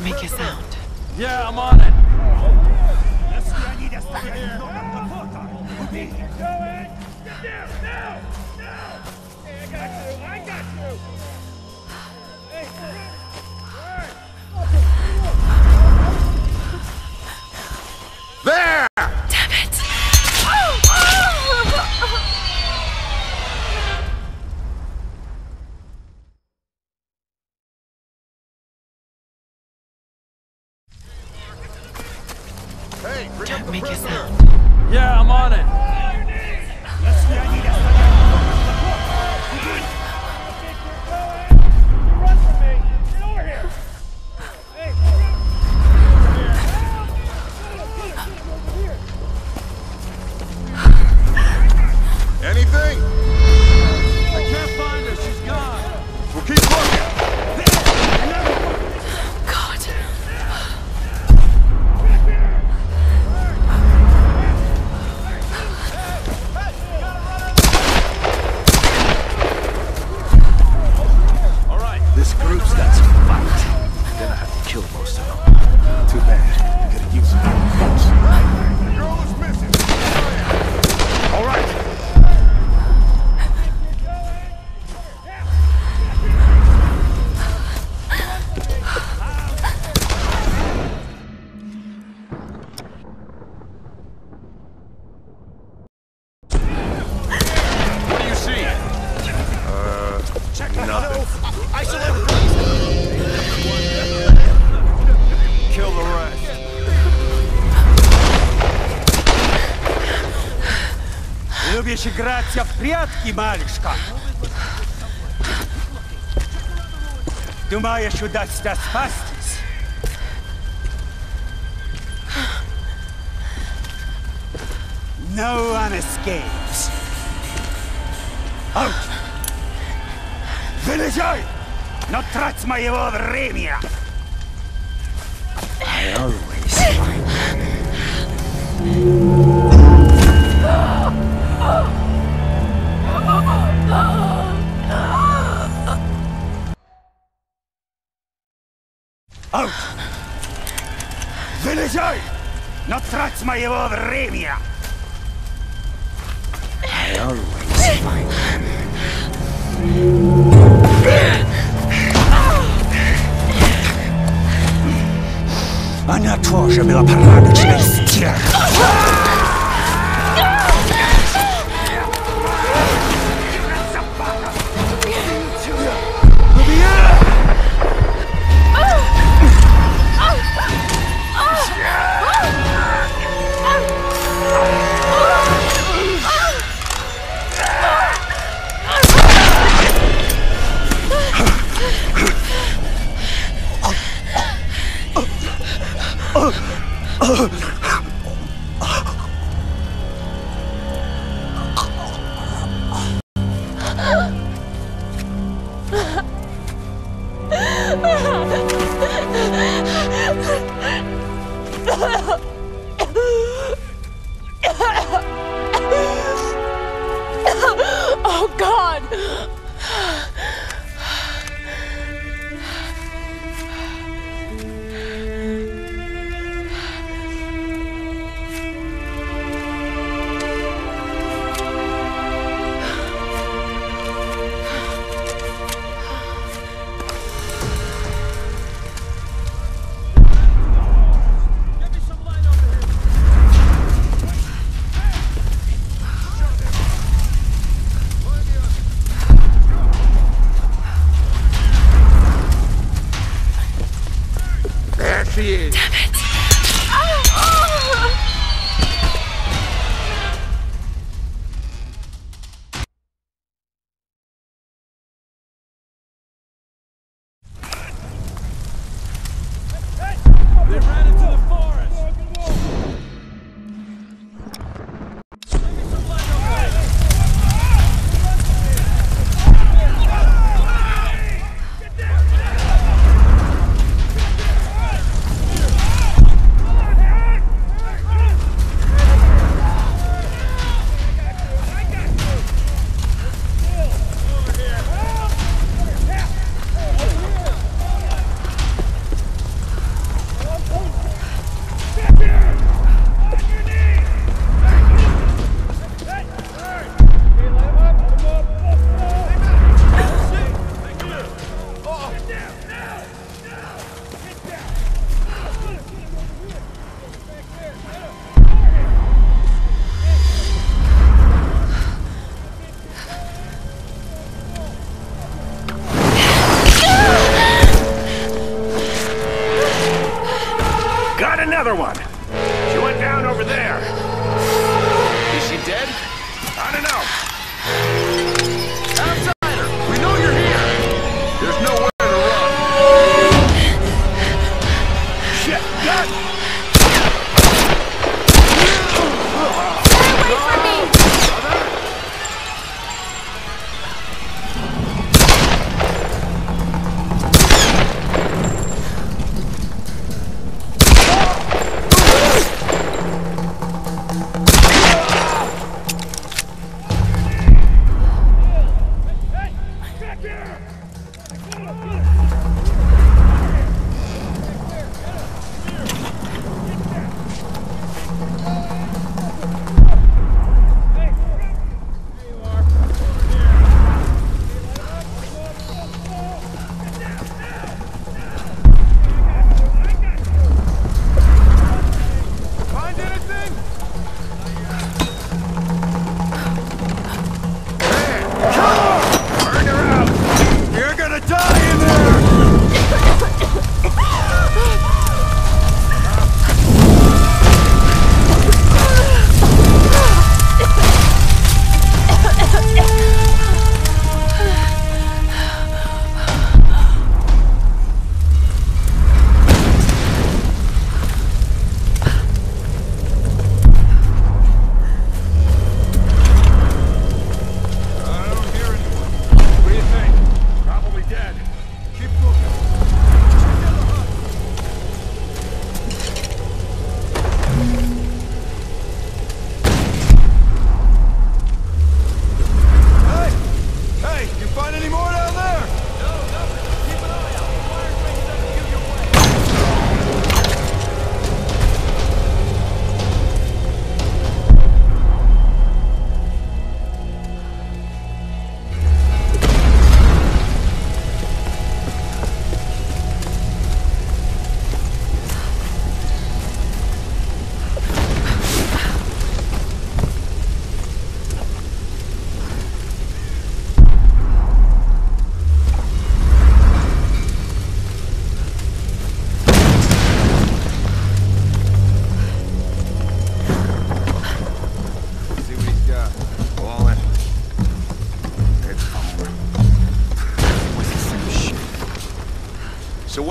Don't make a sound. Yeah, I'm on it. There! Damn it! Hey, bring Don't up the make a prisoner. sound. Yeah, I'm on it. Anything? I can't find her. She's gone. We'll keep looking. God. All right. This group's got some fight. Then I have to kill most of them. Too bad. You could have used some folks. The girl is missing. All right. What do you see? Nothing. Kill the rest. Lubisz grać w прятки, малышка? Думаешь, удастся спастись? No one escapes. Out! Вылезай! Но трать моего времени! I always find Out! Вылезай! Но трать моего времени! I always find Она тоже была порядочной стервой.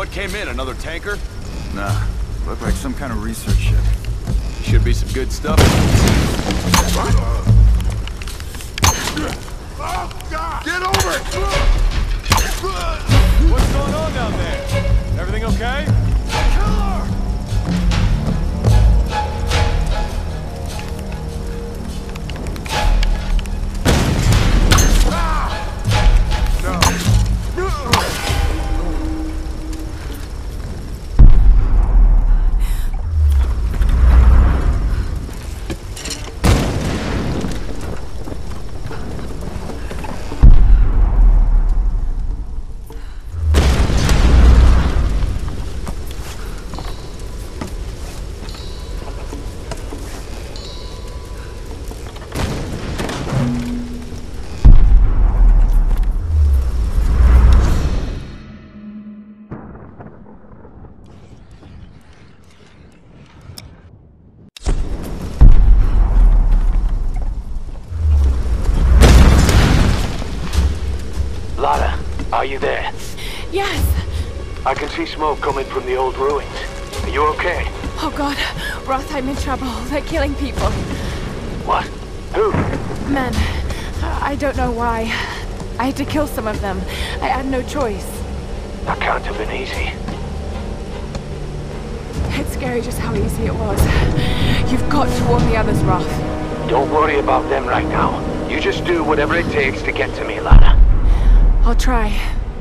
came in? Another tanker? Nah, looked like some kind of research ship. Should be some good stuff. Oh, God! Get over it! What's going on down there? Everything okay? Killer! Lara, are you there? Yes. I can see smoke coming from the old ruins. Are you okay? Oh God, Roth, I'm in trouble. They're killing people. What? Who? Men. I don't know why. I had to kill some of them. I had no choice. That can't have been easy. It's scary just how easy it was. You've got to warn the others, Roth. Don't worry about them right now. You just do whatever it takes to get to me, Lara. I'll try.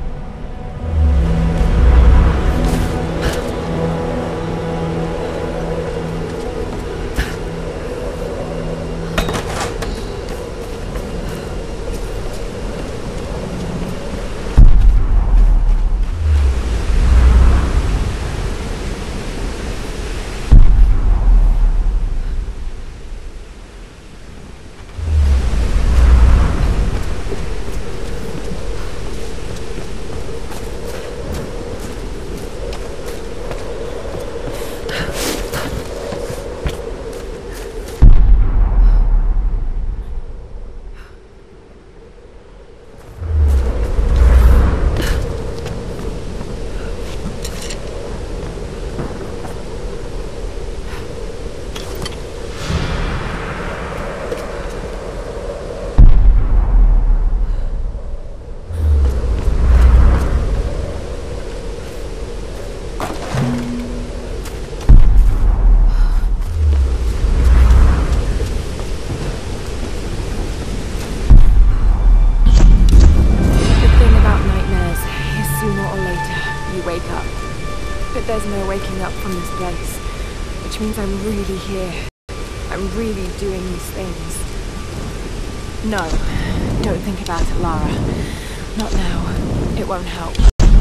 There's no waking up from this place, which means I'm really here. I'm really doing these things. No, don't think about it, Lara. Not now. It won't help.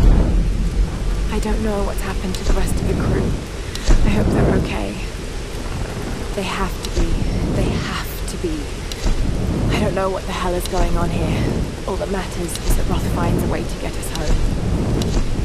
I don't know what's happened to the rest of the crew. I hope they're okay. They have to be. They have to be. I don't know what the hell is going on here. All that matters is that Roth finds a way to get us home.